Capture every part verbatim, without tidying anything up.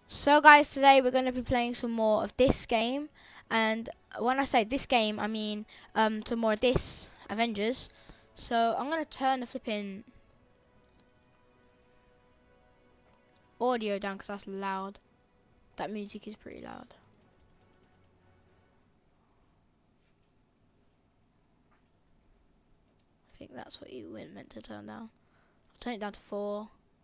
So guys, today we're going to be playing some more of this game, and when I say this game, I mean um, some more of this Avengers. So I'm going to turn the flipping audio down because that's loud. That music is pretty loud. I think that's what you were meant to turn down. I'll turn it down to four.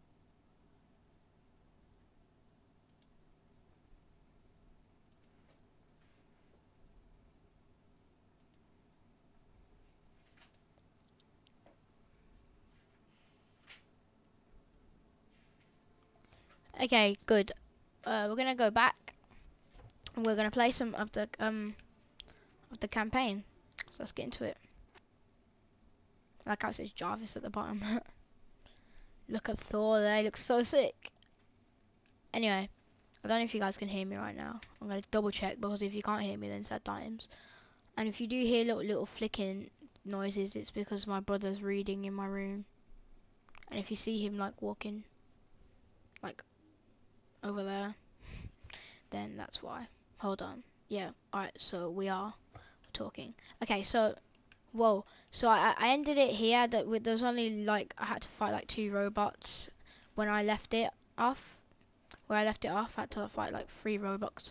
Okay, good. Uh, we're going to go back, and we're going to play some of the um of the campaign. So let's get into it. Like how it says Jarvis at the bottom. Look at Thor there, he looks so sick. Anyway, I don't know if you guys can hear me right now. I'm going to double check because if you can't hear me then sad times. And if you do hear little little flicking noises, it's because my brother's reading in my room. And if you see him like walking like over there, then that's why. Hold on. Yeah, alright, so we are talking. Okay, so whoa. So I I ended it here that with there's only like I had to fight like two robots when I left it off. Where I left it off, I had to fight like three robots.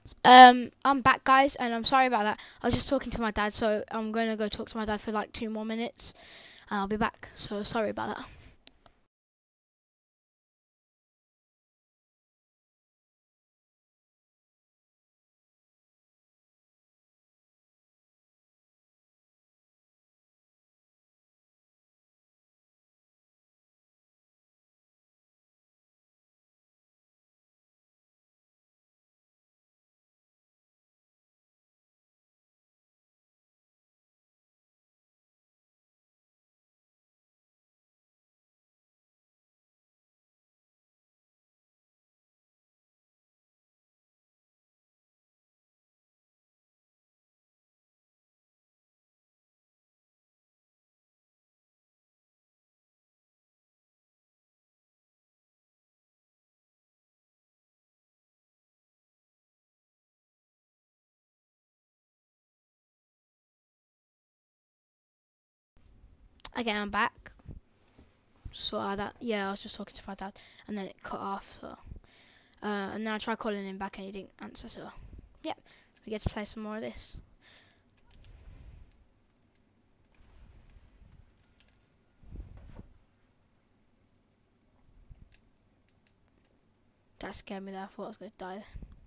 Um, I'm back, guys, and I'm sorry about that. I was just talking to my dad, so I'm going to go talk to my dad for like two more minutes, and I'll be back. So sorry about that. Okay, I'm back. So uh, that yeah, I was just talking to my dad, and then it cut off. So uh, and then I tried calling him back, and he didn't answer. So yeah, we get to play some more of this. That scared me there. I thought I was going to die.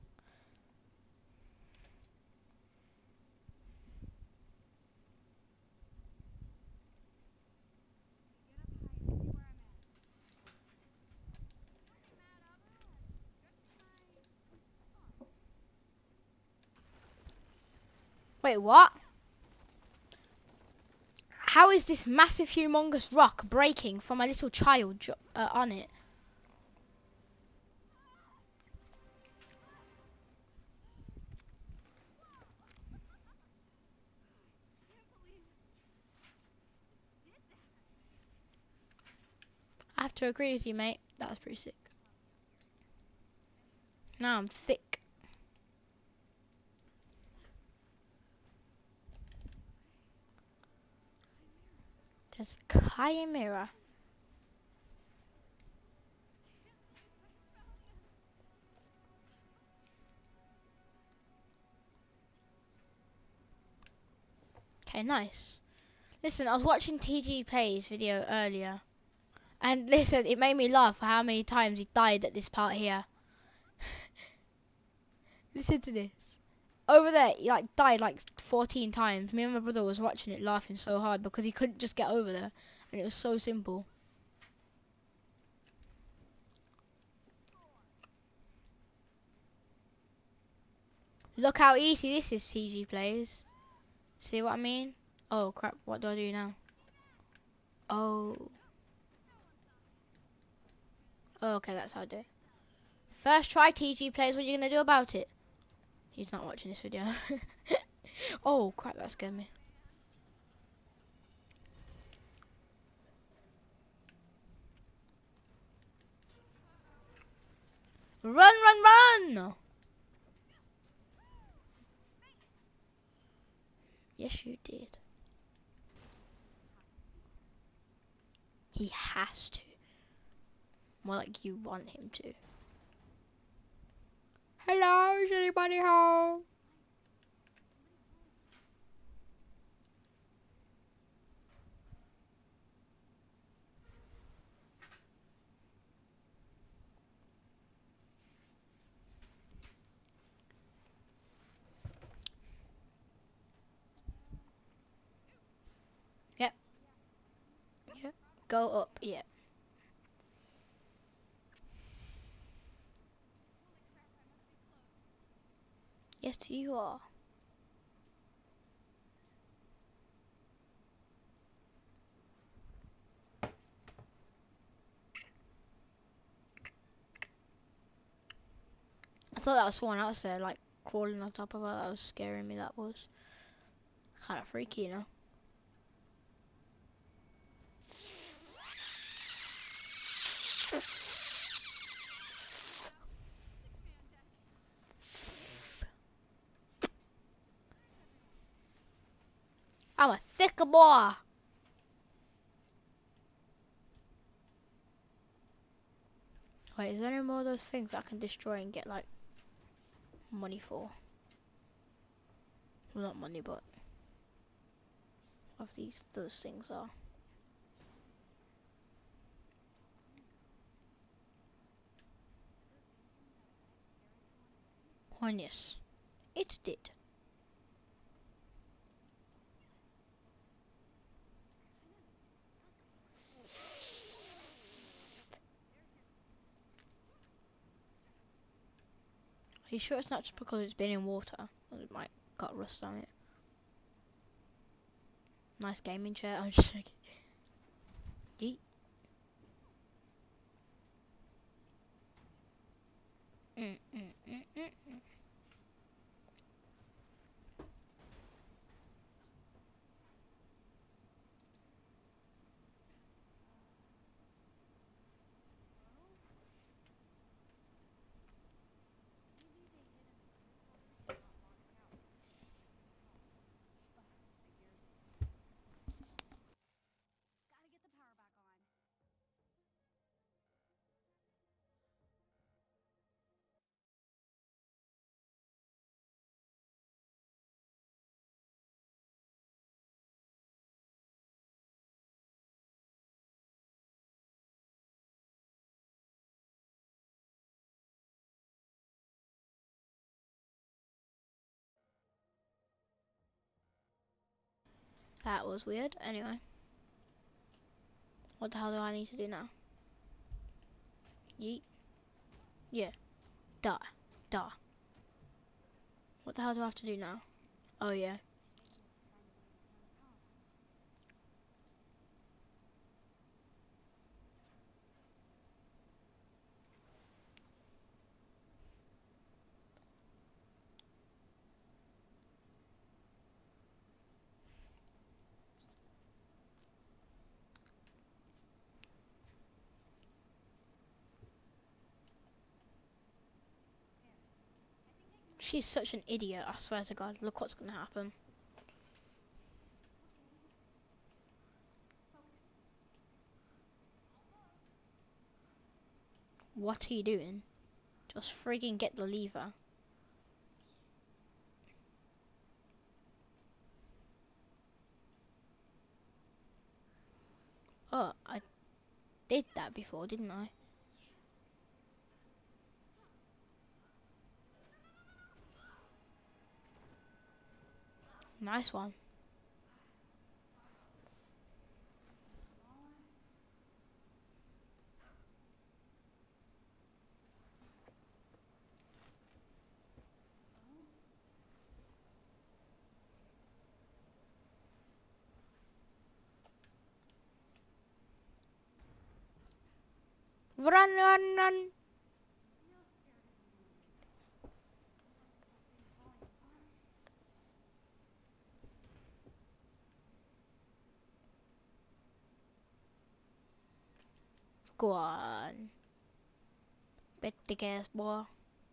Wait, what? How is this massive humongous rock breaking from a little child uh, on it? I have to agree with you, mate. That was pretty sick. Now I'm thick. There's a chimera. Okay, nice. Listen, I was watching T G Play's video earlier. And listen, it made me laugh how many times he died at this part here. Listen to this. Over there, he like died like fourteen times. Me and my brother was watching it laughing so hard because he couldn't just get over there. And it was so simple. Look how easy this is, T G Plays. See what I mean? Oh crap, what do I do now? Oh. Oh, okay, that's how I do it. First try, T G Plays. What are you going to do about it? He's not watching this video. Oh crap, that scared me. Run, run, run! Yes, you did. He has to. More like you want him to. Hello, is anybody home? Yep. Yep. Go up. Yep. Yes, you are. I thought that was someone else there, like crawling on top of her. That was scaring me. That was kind of freaky, you know. I'm a thick boy. Wait, is there any more of those things I can destroy and get like money for? Well, not money, but of these those things are. One, yes, it did. Are you sure it's not just because it's been in water? It might got rust on it. Nice gaming chair. I'm just joking. Yeet. Mm, mm, mm, mm, mm. That was weird. Anyway, what the hell do I need to do now? Yeet. Yeah. Duh. Duh. What the hell do I have to do now? Oh yeah. She's such an idiot, I swear to God. Look what's gonna happen. What are you doing? Just friggin' get the lever. Oh, I did that before, didn't I? Nice one. Run, run, run. Go on. Bet the gas, boy.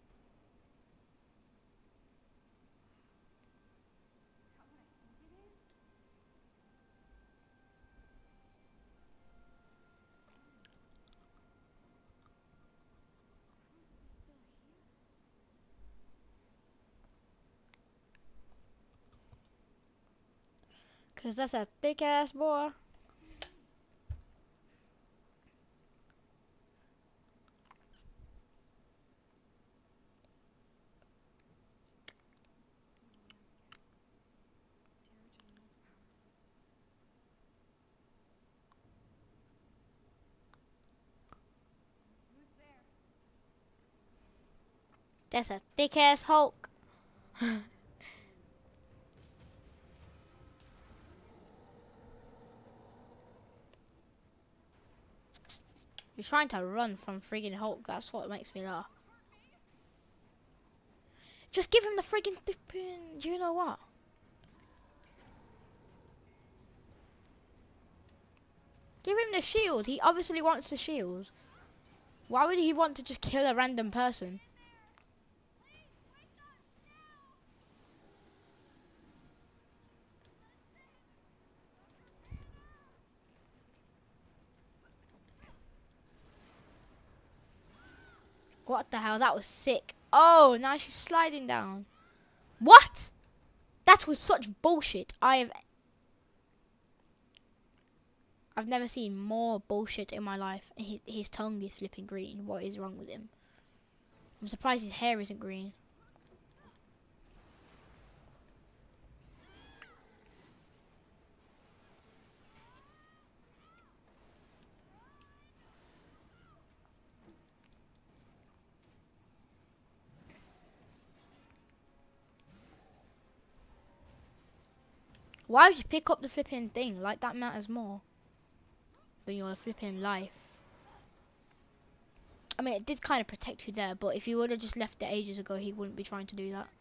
Cause that's a thick ass boy. That's a thick ass Hulk. You're trying to run from friggin' Hulk. That's what makes me laugh. Just give him the friggin' pin. Do you know what? Give him the shield. He obviously wants the shield. Why would he want to just kill a random person? What the hell? That was sick. Oh, now she's sliding down. What? That was such bullshit. I have... I've never seen more bullshit in my life. His, his tongue is flipping green. What is wrong with him? I'm surprised his hair isn't green. Why would you pick up the flipping thing? Like, that matters more than your flipping life. I mean, it did kind of protect you there, but if you would have just left it ages ago, he wouldn't be trying to do that.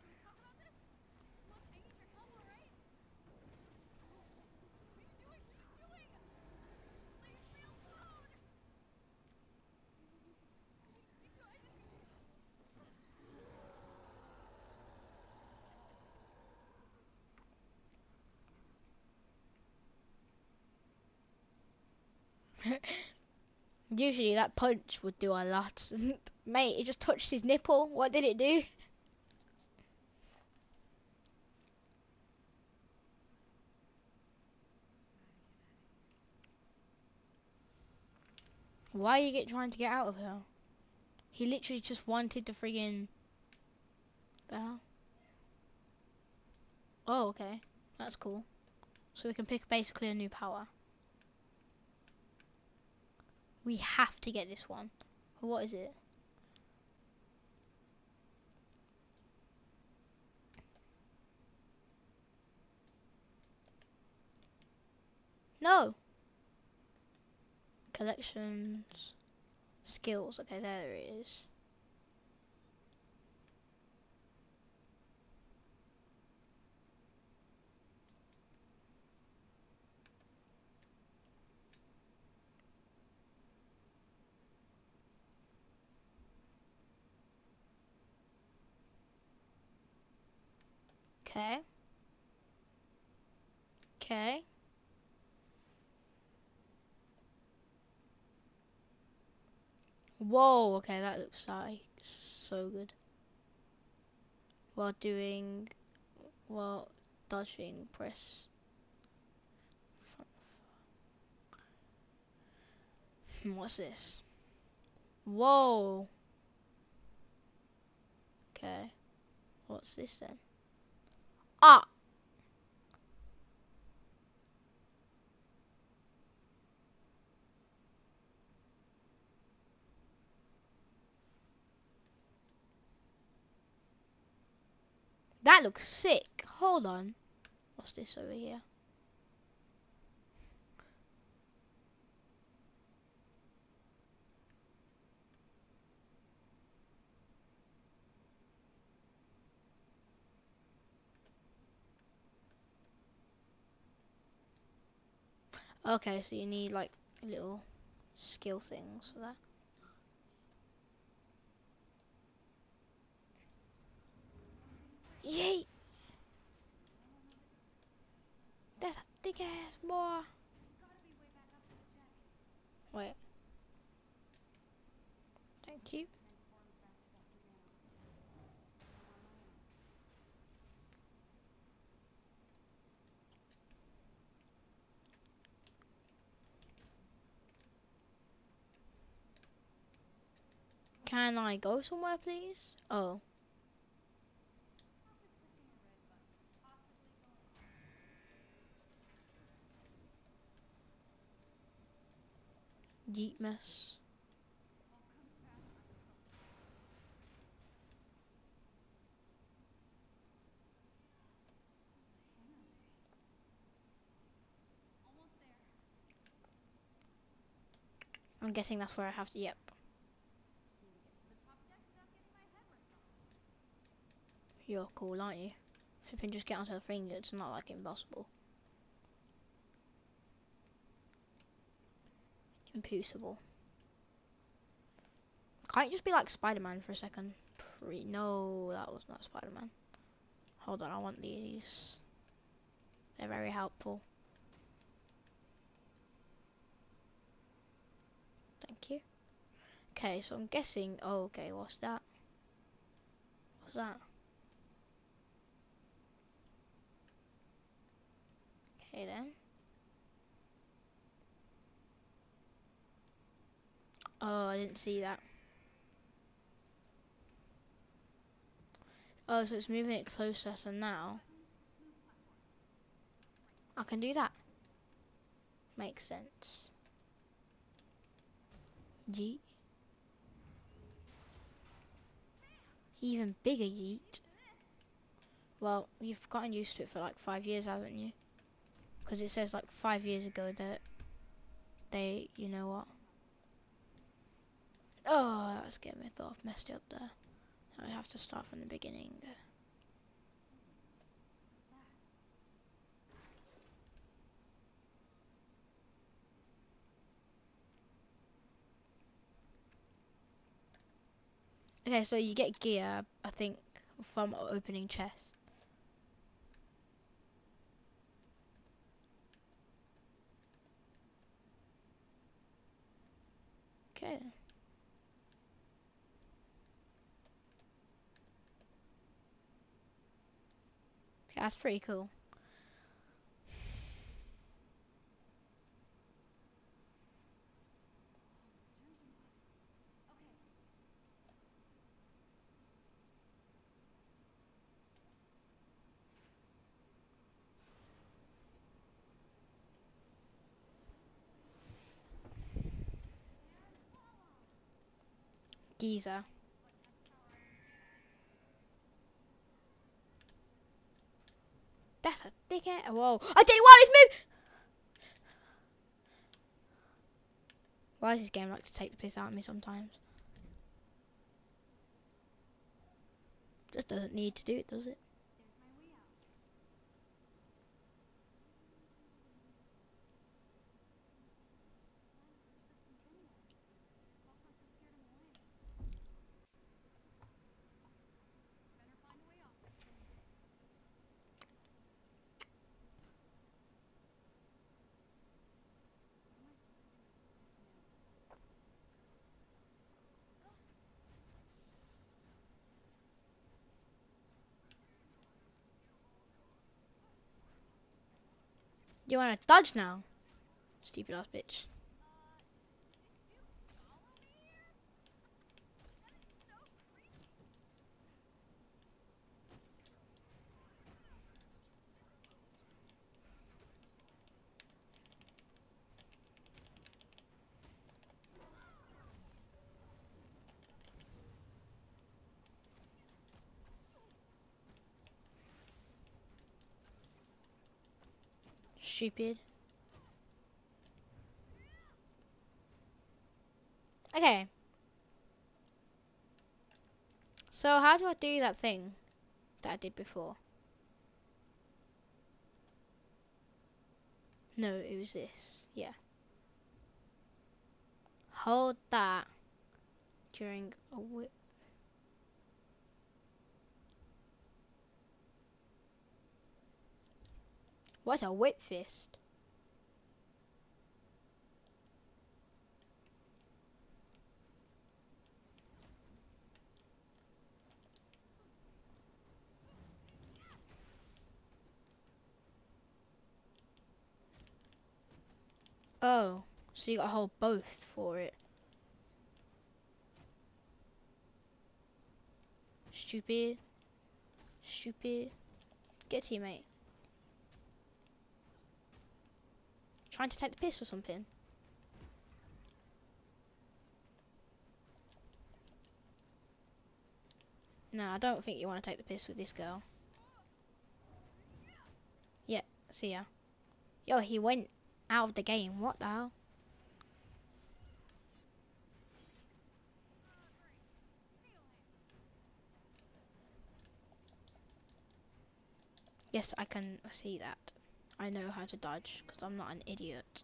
Usually that punch would do a lot. Mate, it just touched his nipple. What did it do? Why are you get, trying to get out of here? He literally just wanted to friggin... The hell? Oh, okay. That's cool. So we can pick basically a new power. We have to get this one. What is it? No! Collections. Skills. Okay, there it is. Okay. Okay. Whoa, okay, that looks like so good. While doing, while dodging, press. What's this? Whoa. Okay. What's this then? Ah! That looks sick. Hold on. What's this over here? Okay, so you need like little skill things for that. Yay! That's a thick ass boy. Wait. Thank you. Can I go somewhere, please? Oh. Yeet mess. I'm guessing that's where I have to, yep. You're cool, aren't you? If you can just get onto the thing, it's not like impossible. Impossible. Can't you just be like Spider-Man for a second? Pre no, that was not Spider-Man. Hold on, I want these. They're very helpful. Thank you. Okay, so I'm guessing. Oh, okay, what's that? What's that? Okay then. Oh, I didn't see that. Oh, so it's moving it closer, so now I can do that. Makes sense. Yeet. Even bigger yeet. Well, you've gotten used to it for like five years, haven't you? Because it says like five years ago that they, you know what? Oh, that was getting me. I thought I've messed it up there. I'd have to start from the beginning. Okay, so you get gear, I think, from opening chests. Okay. That's pretty cool. Geezer. That's a dickhead. Whoa. I did it while he's moved! Why does this game like to take the piss out of me sometimes? Just doesn't need to do it, does it? You wanna dodge now? Stupid ass bitch. Stupid. Okay. So how do I do that thing that I did before? No, it was this. Yeah. Hold that during a whip. What's a whip fist? Oh, so you got to hold both for it. Stupid. Stupid. Get to you, mate. Trying to take the piss or something? No, I don't think you want to take the piss with this girl. Yeah, see ya. Yo, he went out of the game. What the hell? Yes, I can see that. I know how to dodge because I'm not an idiot.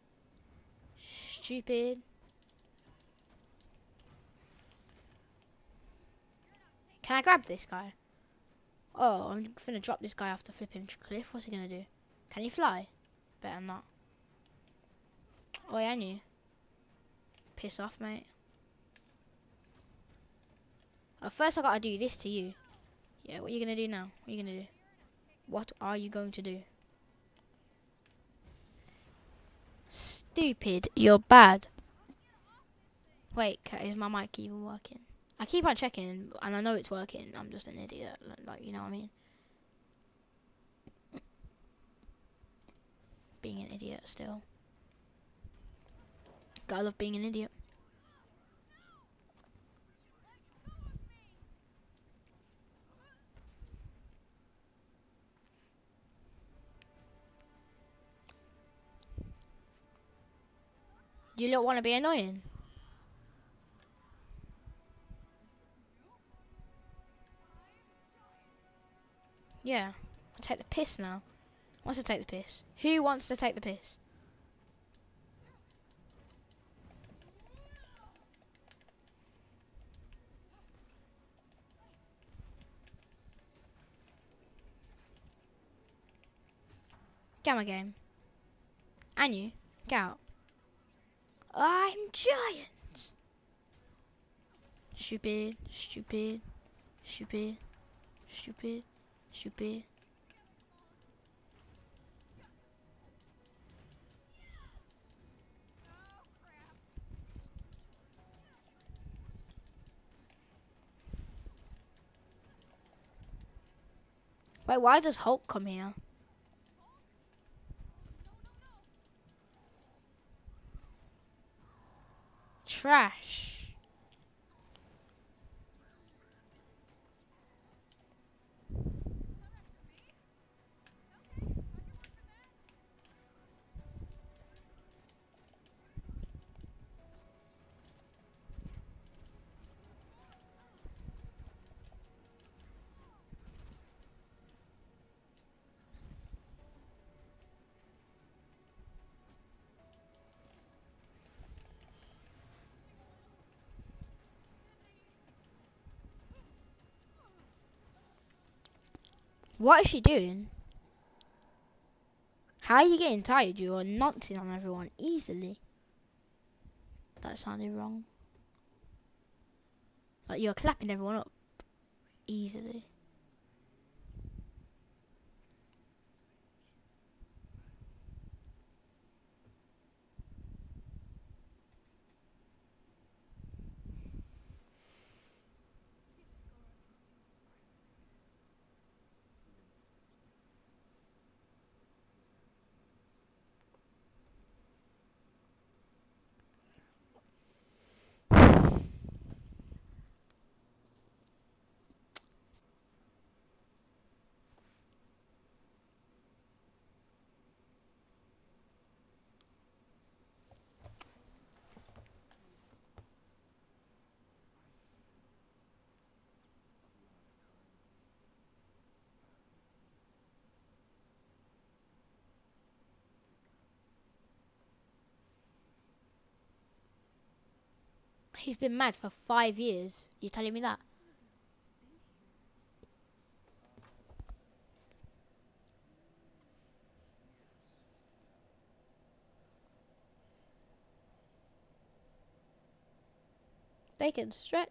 Stupid. Can I grab this guy? Oh, I'm gonna drop this guy off the flipping cliff. What's he gonna do? Can he fly? Better not. Oh, yeah, I knew. Piss off, mate. Uh, first I gotta do this to you. Yeah, what are you gonna do now? What are you gonna do? What are you going to do? Stupid, you're bad. Wait, is my mic even working? I keep on checking, and I know it's working. I'm just an idiot, like, you know what I mean? Being an idiot still. Gotta love being an idiot. You don't want to be annoying? Yeah. I'll take the piss now. Wants to take the piss? Who wants to take the piss? Get my game. And you. Get out. I'm giant. Stupid. Stupid. Stupid. Stupid. Stupid. Wait, why does Hulk come here? Trash. What is she doing? How are you getting tired? You are nonsense on everyone easily. That sounded wrong. Like you're clapping everyone up easily. He's been mad for five years. You telling me that? They can stretch.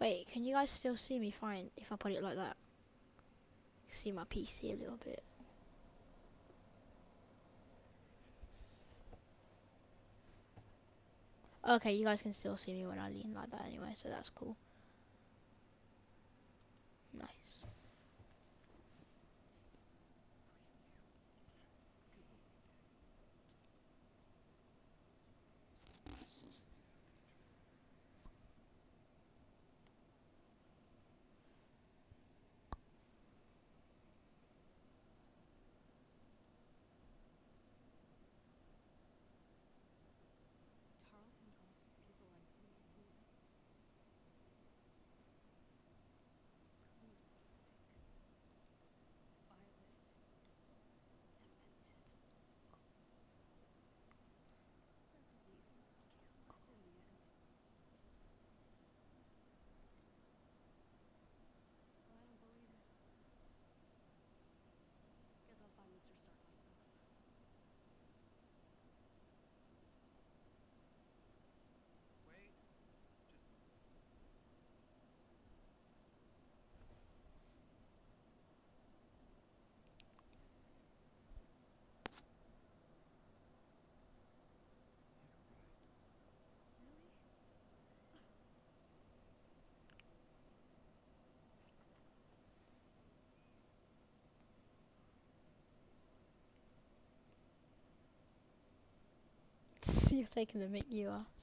Wait, can you guys still see me fine if I put it like that? You can see my P C a little bit. Okay, you guys can still see me when I lean like that anyway, so that's cool. Nice. You're taking the mic, you are.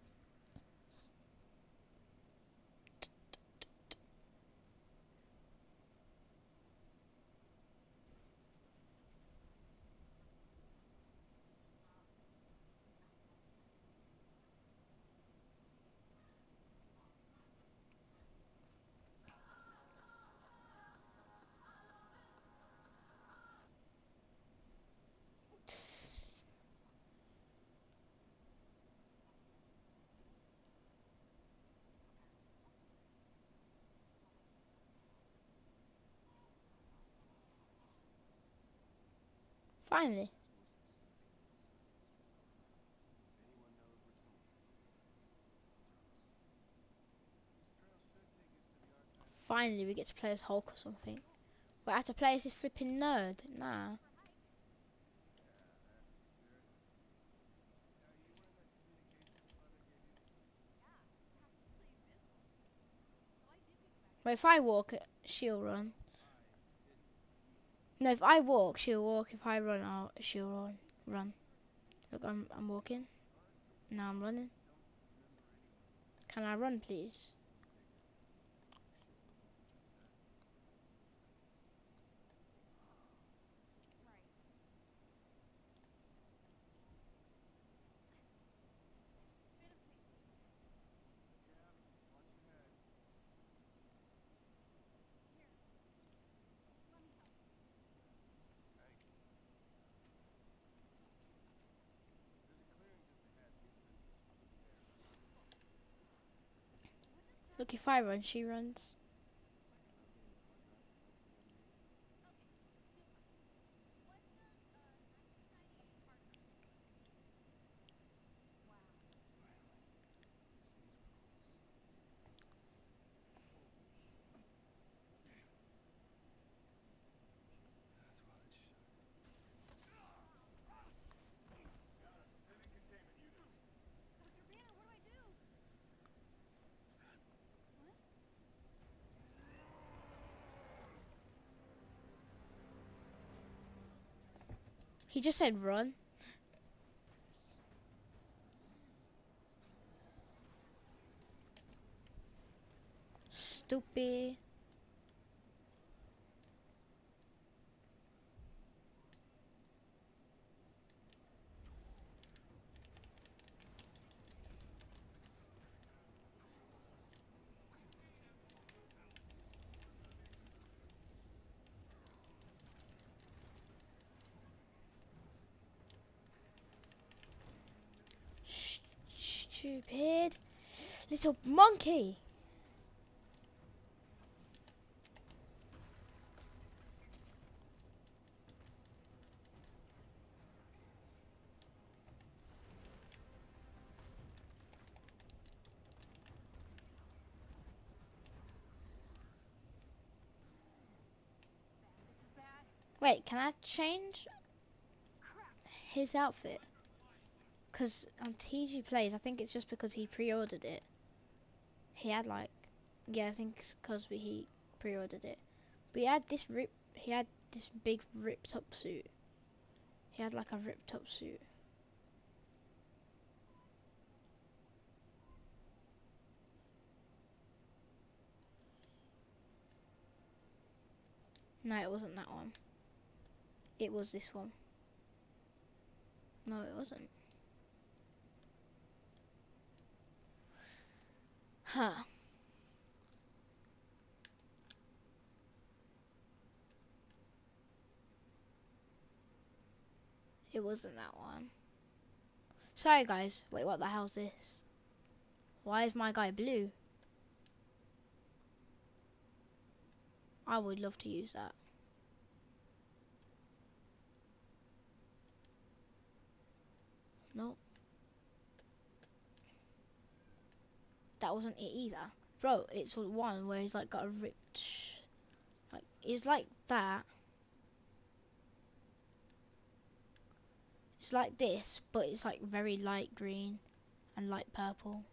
Finally. Finally, we get to play as Hulk or something. But I have to play as this flipping nerd. Nah. But if I walk, she'll run. No, if I walk, she'll walk. If I run, I'll, she'll run. Run. Look, I'm, I'm walking. Now I'm running. Can I run, please? Look, if I run, she runs. He just said run. Stupid. Sh stupid. Little monkey. Wait, can I change his outfit? Because on T G Plays, I think it's just because he pre-ordered it. He had like, yeah, I think it's because he pre-ordered it. But he had this rip, he had this big ripped up suit. He had like a ripped up suit. No, it wasn't that one. It was this one. No, it wasn't. Huh. It wasn't that one. Sorry guys. Wait, what the hell's this? Why is my guy blue? I would love to use that. No. That wasn't it either. Bro, it's one where he's like got a ripped... Sh like, it's like that. It's like this, but it's like very light green and light purple.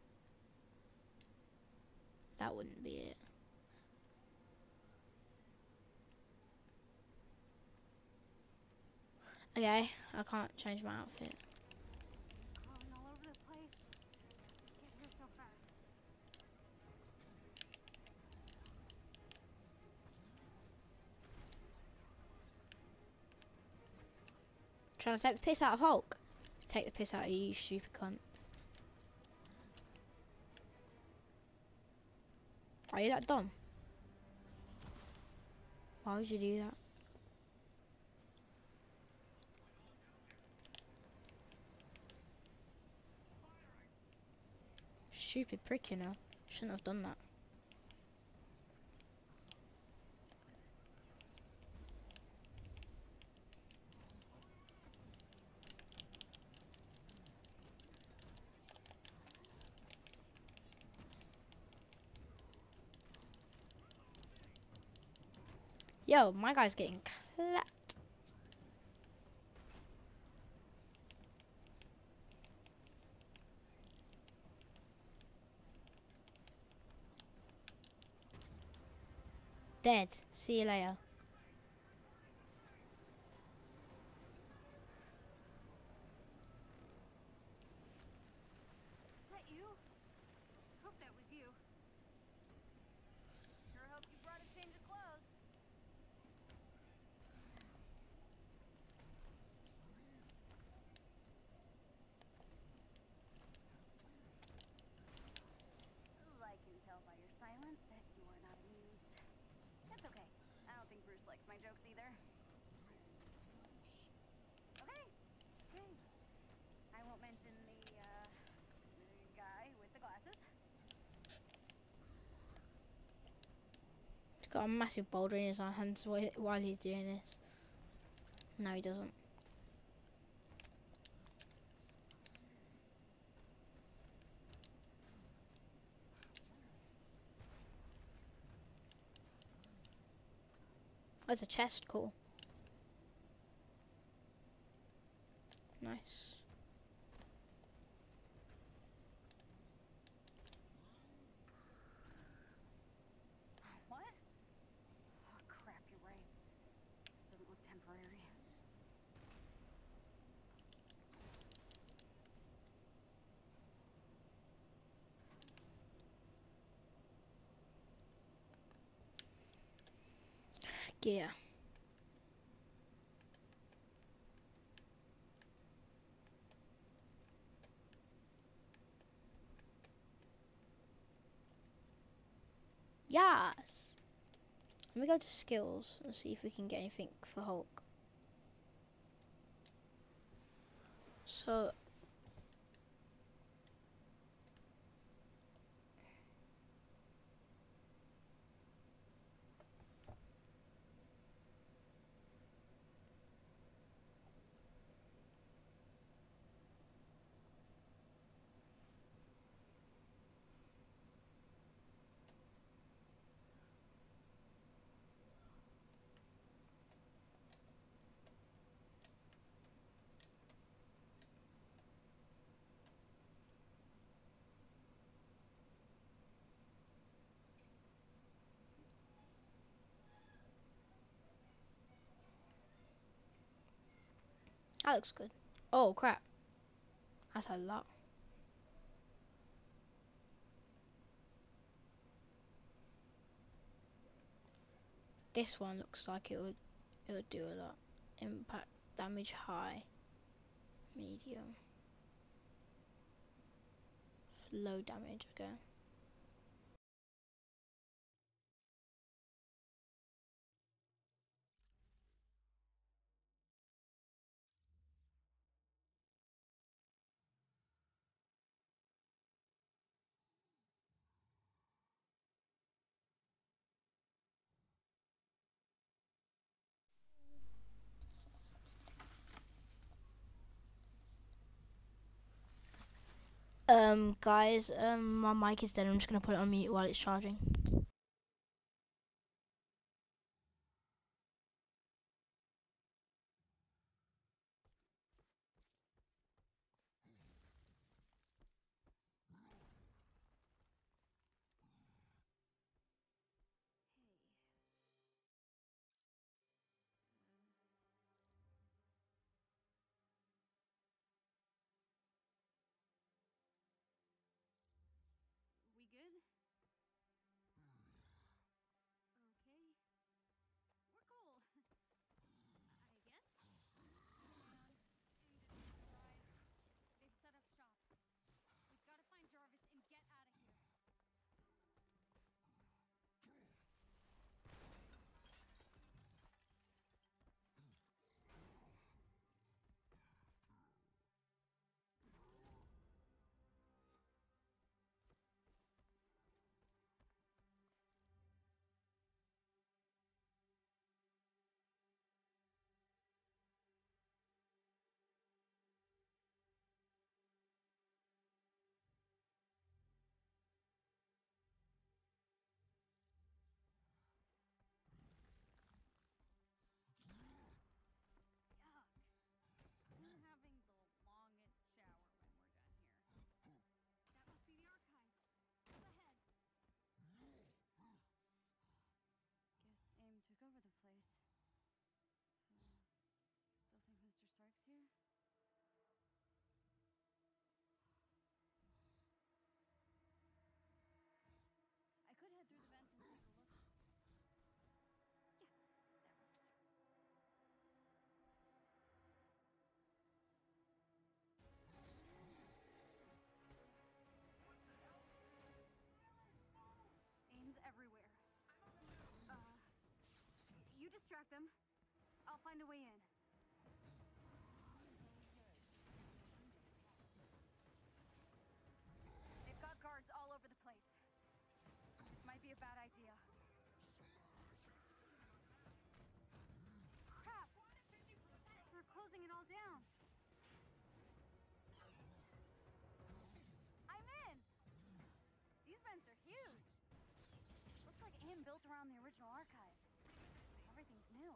That wouldn't be it. Okay, I can't change my outfit. Trying to take the piss out of Hulk. Take the piss out of you, you stupid cunt. Are you that dumb? Why would you do that? Stupid prick, you know. Shouldn't have done that. Yo, my guy's getting clapped. Dead. See you later. That you? Hope that was you. Sure hope you brought a change of clothes. I can tell by your silence that you are not amused. That's okay. I don't think Bruce likes my jokes either. Okay. Okay. I won't mention the, uh, the guy with the glasses. He's got a massive boulder in his hands while he's doing this. No, he doesn't. Oh, it's a chest, cool. Nice. What? Oh crap, you're right. This doesn't look temporary. Gear. Yes. Let me go to skills and see if we can get anything for Hulk. So That looks good. Oh crap. That's a lot. This one looks like it would it would do a lot. Impact damage high. Medium. Low damage, okay. Um, guys, um, my mic is dead. I'm just gonna put it on mute while it's charging. We good? Okay. We're cool. I guess. Down. Aim didn't rise. They've set up shop. We've got to find Jarvis and get out of here. Yuck. We're having the longest shower when we're done here. That must be the archive. Up ahead. Guess AIM took over the place. Uh, still think Mister Stark's here? I could head through the vents and take a look. Yeah, that works. AIM's everywhere. Uh, you distract him. I'll find a way in. They've got guards all over the place. Might be a bad idea. Crap! They're closing it all down. I'm in! These vents are huge. Looks like AIM built around the original archive. Everything's new.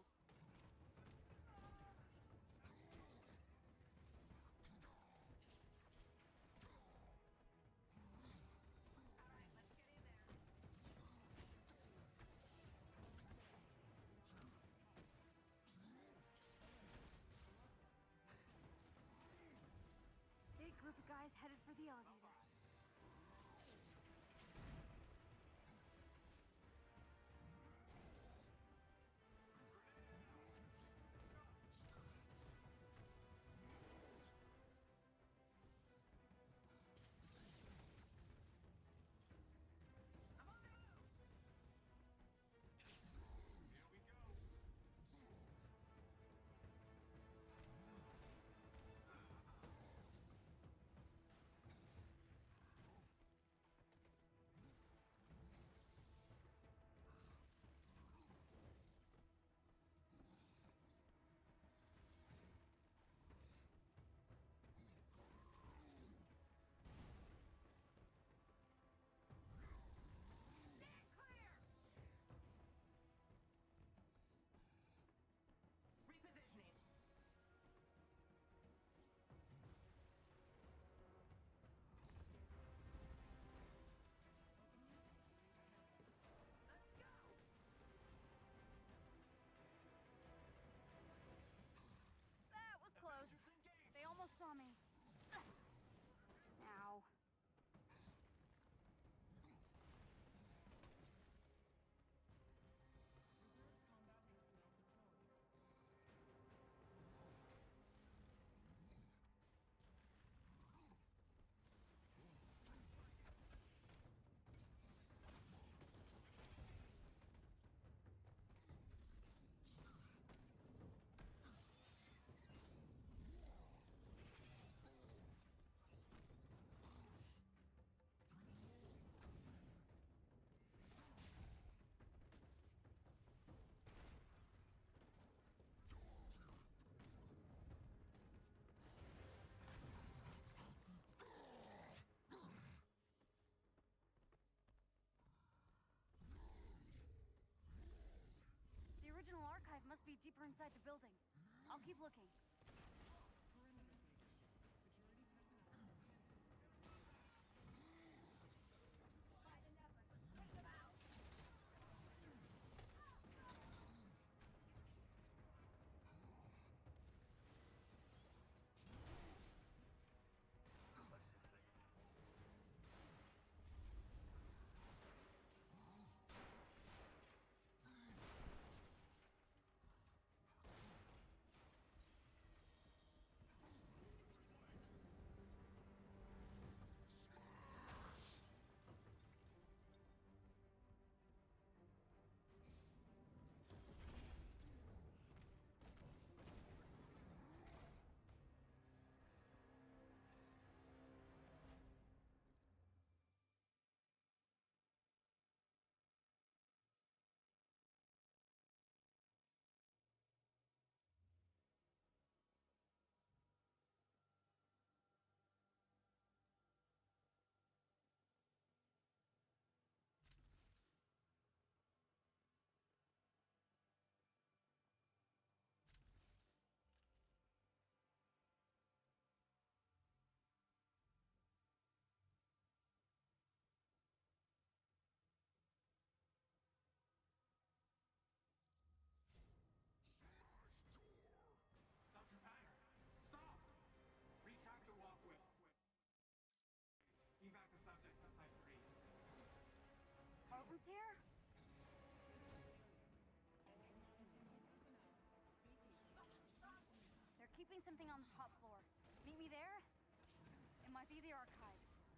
Big group of guys headed for the elevator. keep looking. Doctor Banner, stop! Retract the walkway. Evac the subjects to Site three. Carlton's here? They're keeping something on the top floor. Meet me there? It might be the archive.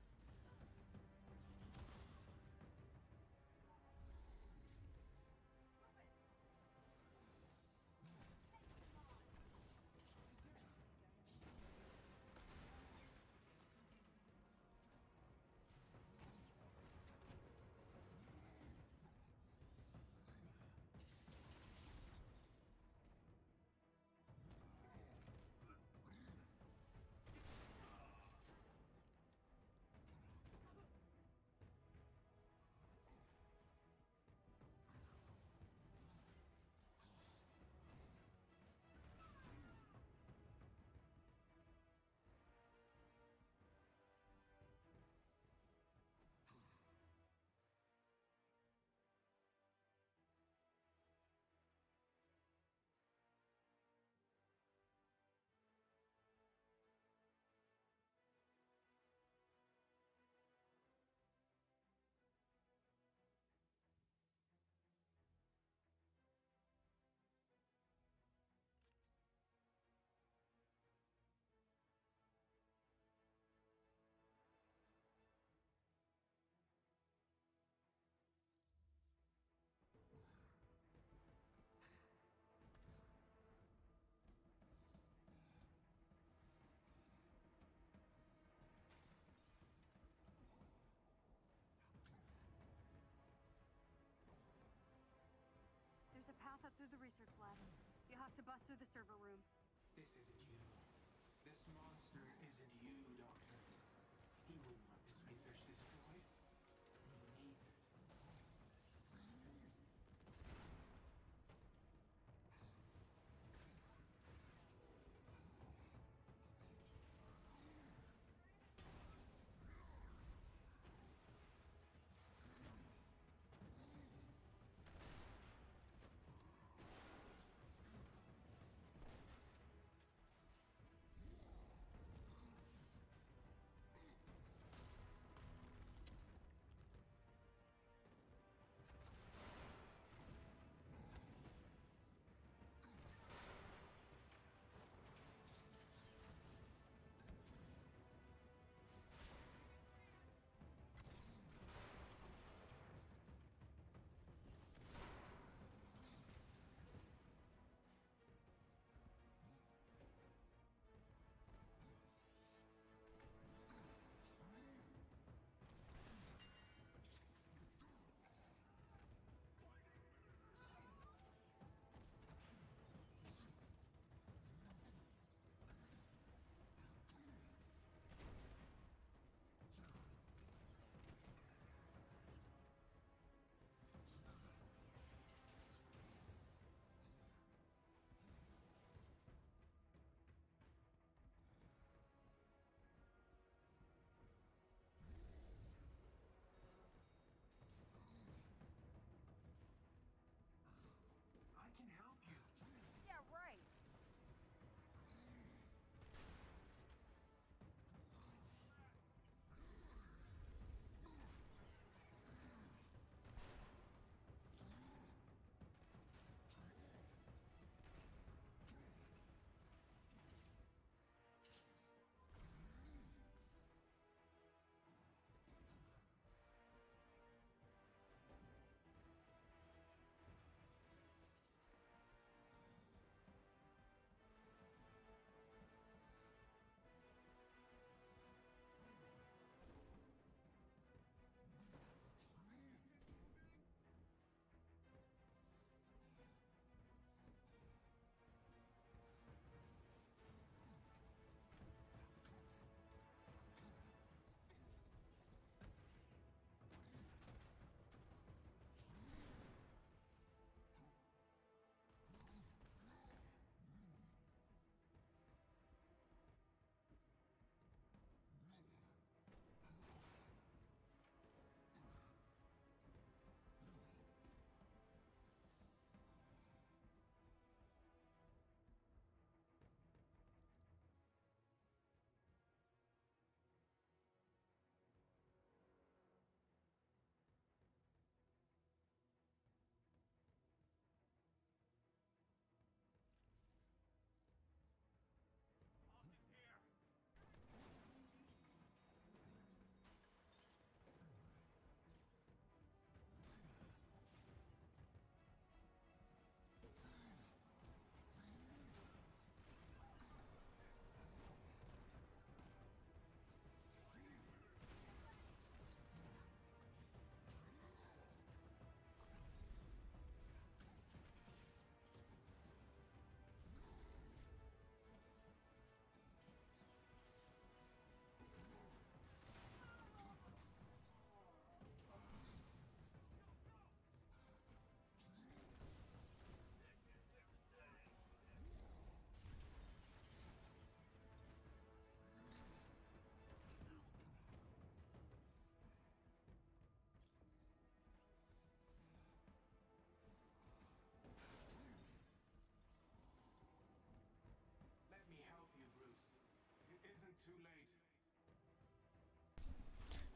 There's a path up through the research lab. You'll have to bust through the server room. This isn't you. This monster isn't you, Doctor. He wouldn't let this research destroyed. He needs it.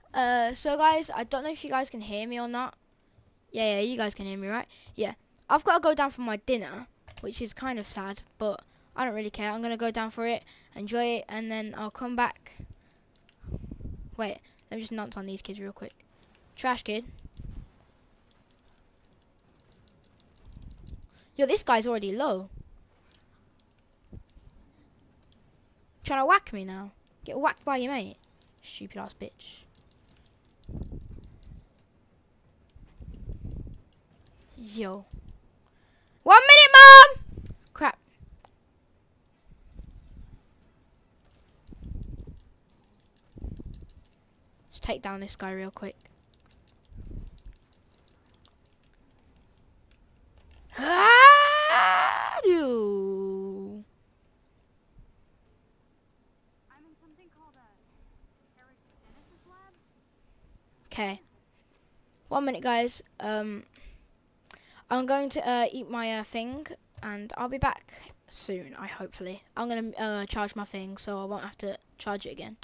Uh, so guys, I don't know if you guys can hear me or not. Yeah, yeah, you guys can hear me, right? Yeah. I've got to go down for my dinner, which is kind of sad, but I don't really care. I'm going to go down for it, enjoy it, and then I'll come back. Wait, let me just nonce on these kids real quick. Trash kid. Yo, this guy's already low. Trying to whack me now. Get whacked by your mate. Stupid ass bitch. Yo. One minute, mom! Crap. Let's take down this guy real quick. Ah, do. I'm in something called a Paragenesis lab. Okay. One minute, guys. Um, I'm going to uh, eat my uh, thing, and I'll be back soon. I hopefully. I'm gonna uh, charge my thing, so I won't have to charge it again.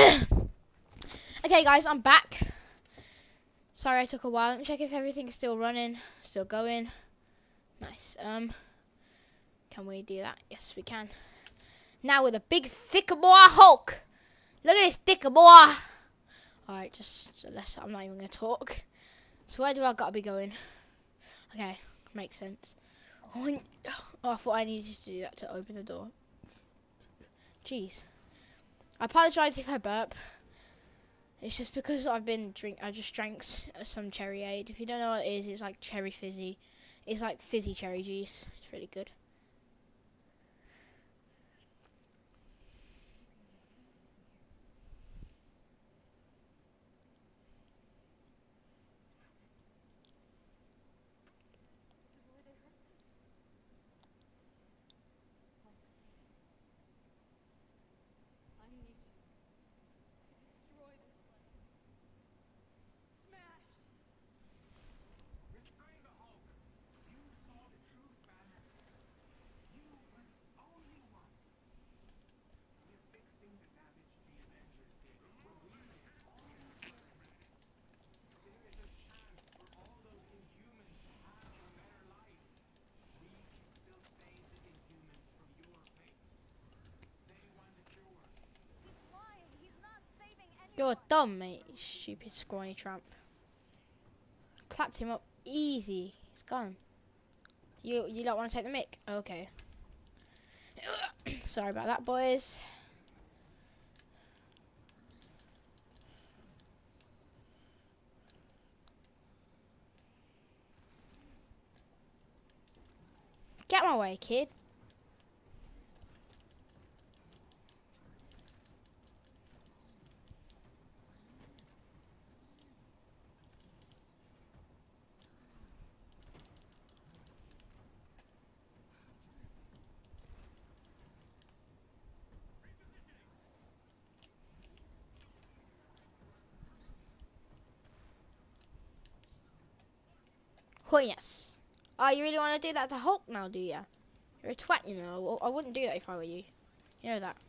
Okay, guys, I'm back. Sorry I took a while. Let me check if everything's still running, still going. Nice. Um, can we do that? Yes, we can. Now with a big, thick boy Hulk. Look at this thick boy. Alright, just so less. I'm not even gonna talk. So where do I gotta be going? Okay, makes sense. Oh, I thought I needed to do that to open the door. Jeez. I apologise if I burp. It's just because I've been drink. I just drank s- uh, some cherry aid. If you don't know what it is, it's like cherry fizzy. It's like fizzy cherry juice. It's really good. This is where they hurt me. I need you to destroy this place. Smash! Restrain the Hulk! You saw the truth, Banner. You were the only one. We're fixing the damage the Avengers did when we did all this work. There is a chance for all those Inhumans to have a better life. We can still save the Inhumans from your fate. They want a cure. He's lying. He's not saving anyone. You're dumb, mate. You stupid scrawny tramp. Clapped him up easy. He's gone. You you don't want to take the mic? Okay. Sorry about that, boys. Get my way, kid. Oh, yes. Oh, you really want to do that to Hulk now, do ya? You're a twat, you know. I wouldn't do that if I were you. You know that.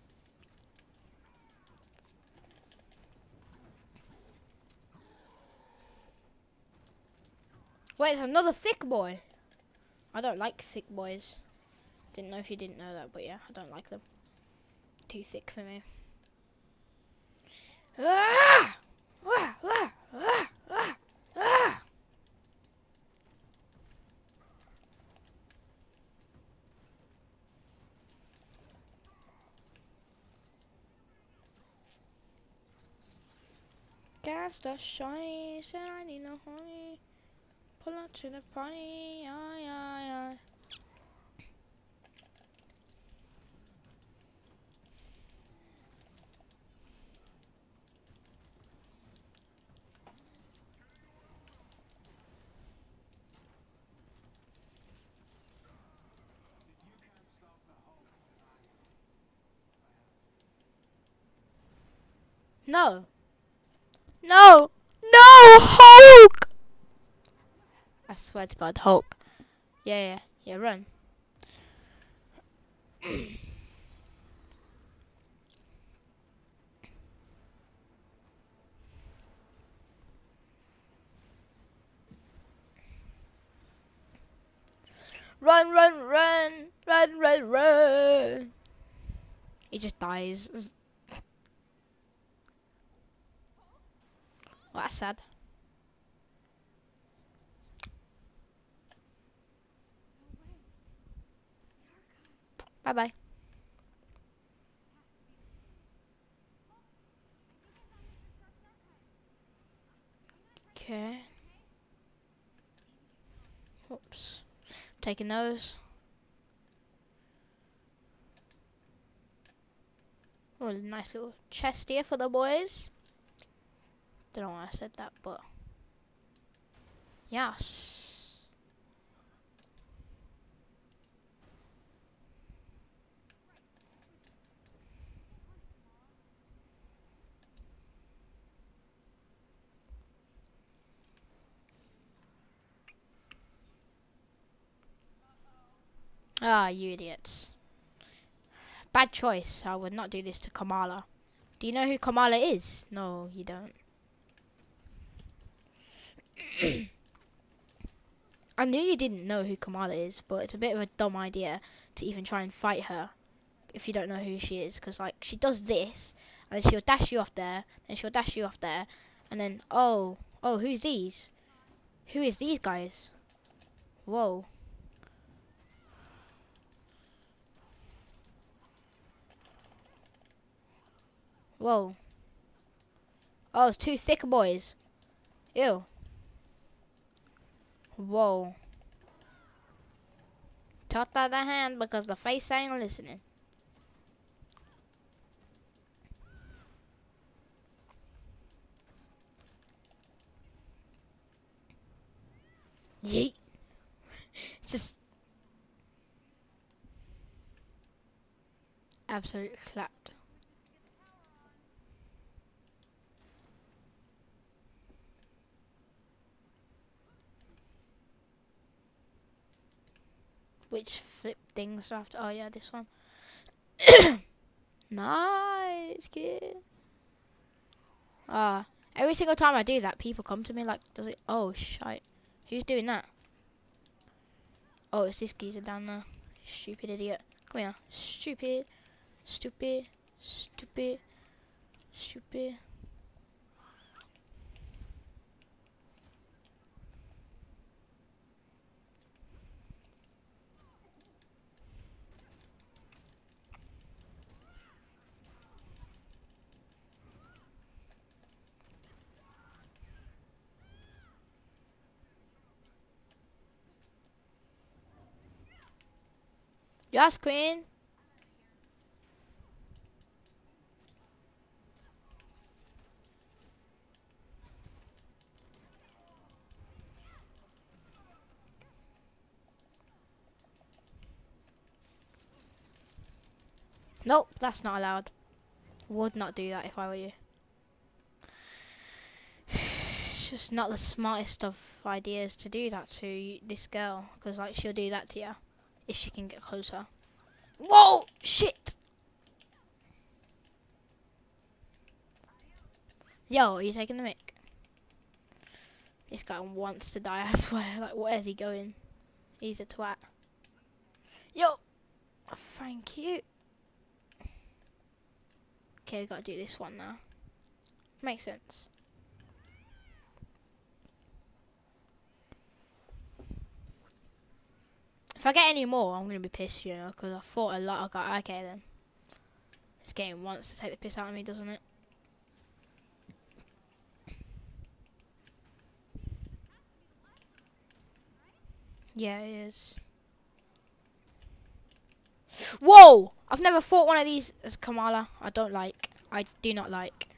Wait, it's another thick boy. I don't like thick boys. Didn't know if you didn't know that, but yeah, I don't like them. Too thick for me. Ah! Ah! Ah! Ah! Ah! Ah! Gas the shiny, said I need no honey. Pull up to the party, aye, aye, aye. If you can't stop the Hulk, I, I have. No. No. No, Hulk! I swear to God, Hulk. Yeah, yeah, yeah, run. Run, run, run, run, run, run. He just dies. Well, that's sad. Bye bye. Okay. Oops. Taking those. Oh, nice little chest here for the boys. Don't know why I said that, but yes. Ah, you idiots. Bad choice. I would not do this to Kamala. Do you know who Kamala is? No, you don't. I knew you didn't know who Kamala is, but it's a bit of a dumb idea to even try and fight her if you don't know who she is. Because, like, she does this, and then she'll dash you off there, and she'll dash you off there, and then, oh, oh, who's these? Who is these guys? Whoa. Whoa. Oh, it's two thick boys. Ew. Whoa. Talk out the hand because the face ain't listening. Yeet. Just absolutely clapped. Which flip things after? Oh yeah, this one. Nice kid. Ah, every single time I do that, people come to me like, "Does it?" Oh shite, who's doing that? Oh, it's this geezer down there. Stupid idiot. Come here, stupid, stupid, stupid, stupid. Yes, queen. Nope, that's not allowed. Would not do that if I were you. It's just not the smartest of ideas to do that to y- this girl, because like she'll do that to you if she can get closer. Whoa! Shit! Yo, are you taking the mic? This guy wants to die, I swear. Like, where's he going? He's a twat. Yo! Oh, thank you. Okay, we gotta do this one now. Makes sense. If I get any more, I'm gonna be pissed, you know, because I fought a lot. I got okay then. This game wants to take the piss out of me, doesn't it? Yeah, it is. Whoa! I've never fought one of these as Kamala. I don't like. I do not like.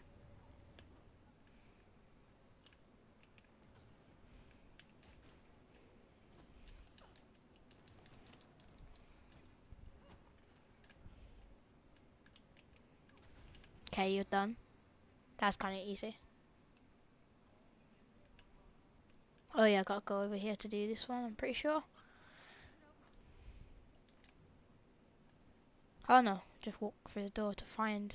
Okay, you're done. That's kind of easy. Oh yeah, I gotta go over here to do this one, I'm pretty sure. Oh no, just walk through the door to find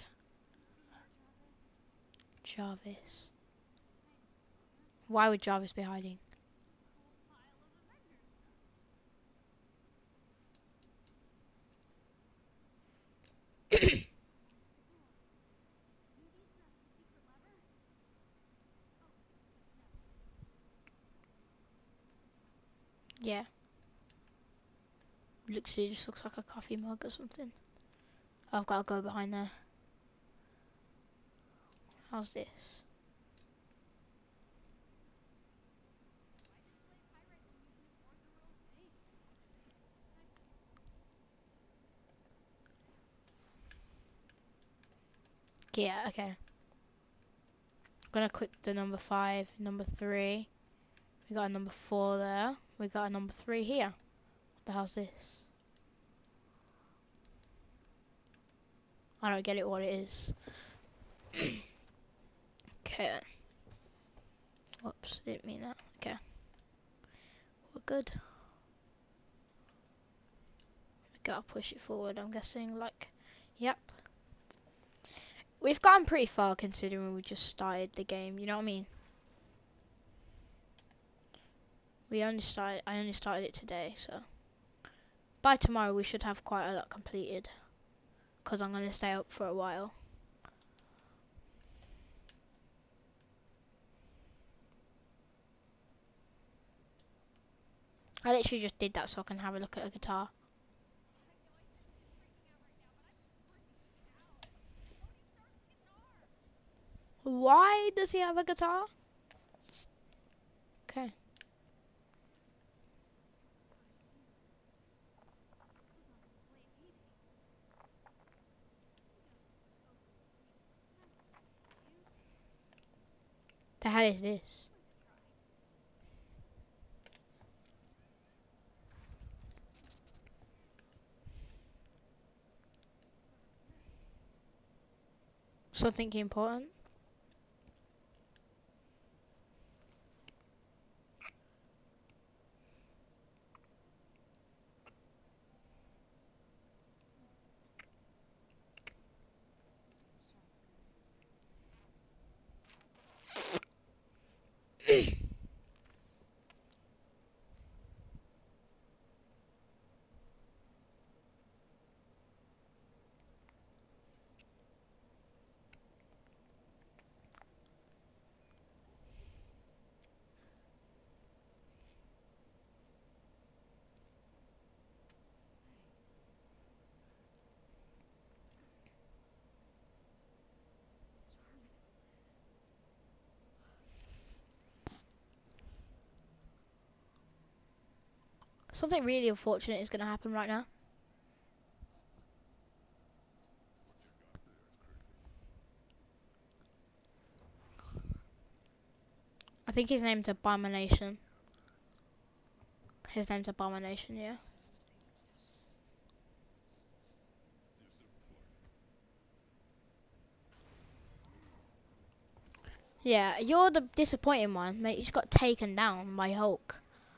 Jarvis. Why would Jarvis be hiding? Yeah. Looks, it just looks like a coffee mug or something. Oh, I've gotta go behind there. How's this? Yeah, okay. Gonna click the number five, number three. We got a number four there. We got a number three here. What the hell's this? I don't get it what it is. Okay. Whoops, didn't mean that. Okay. We're good. We gotta push it forward, I'm guessing, like, yep. we've gotten pretty far considering we just started the game. You know what I mean? We only started. I only started it today, so by tomorrow we should have quite a lot completed. Cause I'm gonna stay up for a while. I literally just did that so I can have a look at a guitar. Why does he have a guitar? Okay. The hell is this? Something important? Something really unfortunate is gonna happen right now. I think his name's Abomination. His name's Abomination, yeah. Yeah, you're the disappointing one, mate. You just got taken down by Hulk.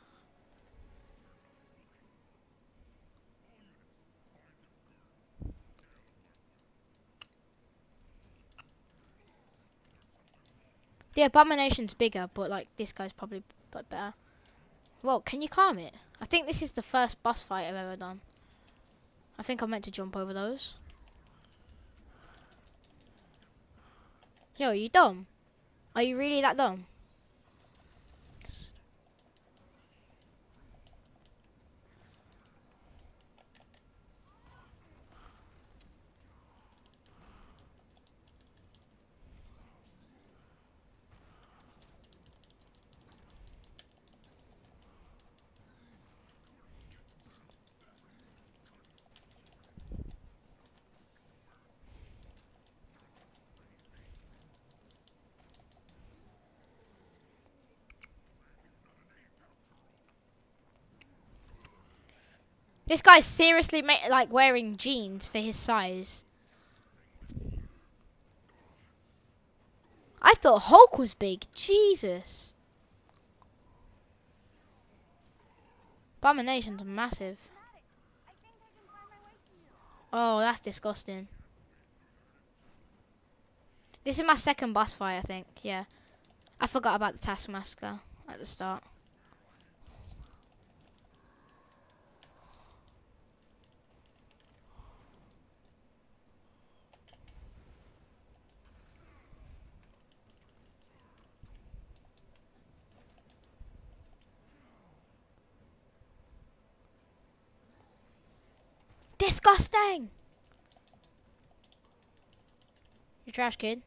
The Abomination's bigger, but like this guy's probably b- better. Well, can you calm it? I think this is the first boss fight I've ever done. I think I meant to jump over those. Yo, are you dumb? Are you really that dumb? This guy's seriously ma like wearing jeans for his size. I thought Hulk was big. Jesus. Abomination's massive. Oh, that's disgusting. This is my second boss fight, I think. Yeah. I forgot about the Taskmaster at the start. Disgusting! You trash, kid.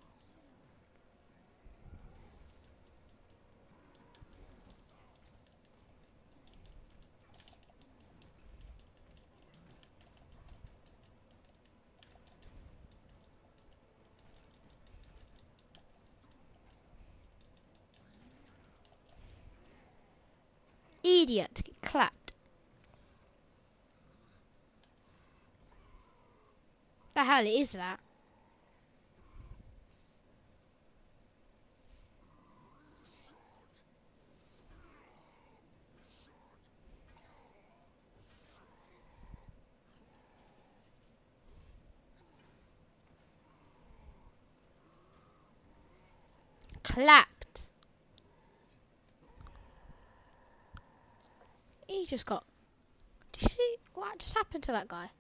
Idiot. Get clapped. The hell is that? clapped. He just got... Did you see what just happened to that guy?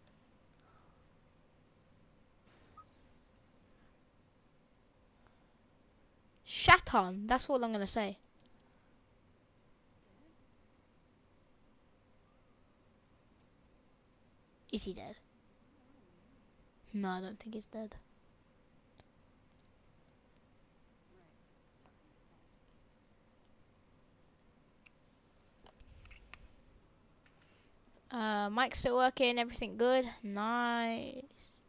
Shat on. That's all I'm going to say. Is he dead? No, I don't think he's dead. Uh, mic's still working, everything good. Nice.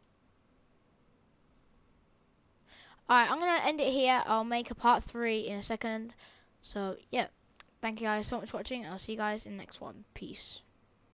Alright, I'm going to end it here. I'll make a part three in a second. So, yeah. Thank you guys so much for watching. I'll see you guys in the next one. Peace.